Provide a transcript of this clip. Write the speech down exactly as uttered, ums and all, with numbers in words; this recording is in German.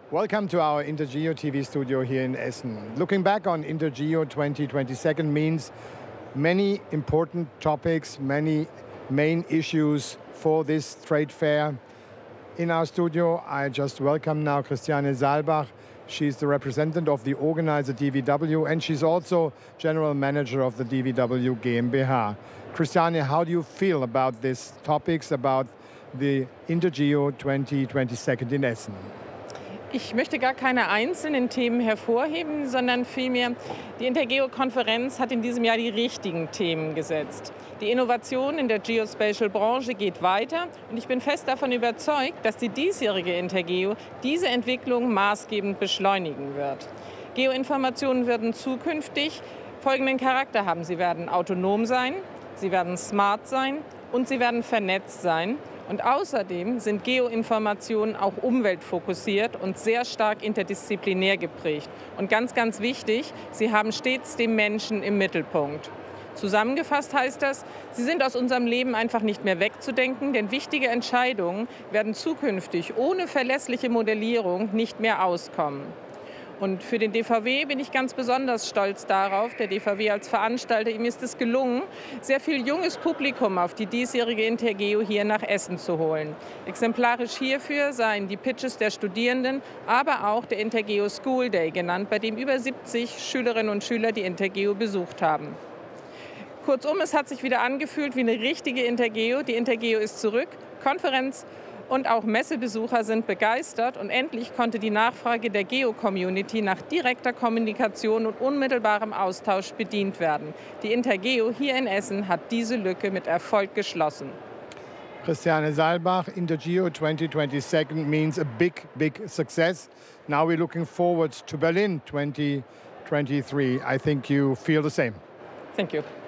Welcome to our InterGeo T V studio here in Essen. Looking back on InterGeo twenty twenty-two means many important topics, many main issues for this trade fair. In our studio, I just welcome now Christiane Saalbach. She's the representative of the organizer D V W, and she's also general manager of the D V W GmbH. Christiane, how do you feel about these topics, about the InterGeo twenty twenty-two in Essen? Ich möchte gar keine einzelnen Themen hervorheben, sondern vielmehr, die InterGeo-Konferenz hat in diesem Jahr die richtigen Themen gesetzt. Die Innovation in der Geospatial-Branche geht weiter und ich bin fest davon überzeugt, dass die diesjährige InterGeo diese Entwicklung maßgebend beschleunigen wird. Geoinformationen werden zukünftig folgenden Charakter haben. Sie werden autonom sein, sie werden smart sein und sie werden vernetzt sein. Und außerdem sind Geoinformationen auch umweltfokussiert und sehr stark interdisziplinär geprägt. Und ganz, ganz wichtig, sie haben stets den Menschen im Mittelpunkt. Zusammengefasst heißt das, sie sind aus unserem Leben einfach nicht mehr wegzudenken, denn wichtige Entscheidungen werden zukünftig ohne verlässliche Modellierung nicht mehr auskommen. Und für den D V W bin ich ganz besonders stolz darauf, der D V W als Veranstalter, ihm ist es gelungen, sehr viel junges Publikum auf die diesjährige InterGeo hier nach Essen zu holen. Exemplarisch hierfür seien die Pitches der Studierenden, aber auch der InterGeo School Day genannt, bei dem über siebzig Schülerinnen und Schüler die InterGeo besucht haben. Kurzum, es hat sich wieder angefühlt wie eine richtige InterGeo. Die InterGeo ist zurück, Konferenz und auch Messebesucher sind begeistert und endlich konnte die Nachfrage der Geo-Community nach direkter Kommunikation und unmittelbarem Austausch bedient werden. Die InterGeo hier in Essen hat diese Lücke mit Erfolg geschlossen. Christiane Saalbach, InterGeo twenty twenty-two means a big, big success. Now we're looking forward to Berlin twenty twenty-three. I think you feel the same. Thank you.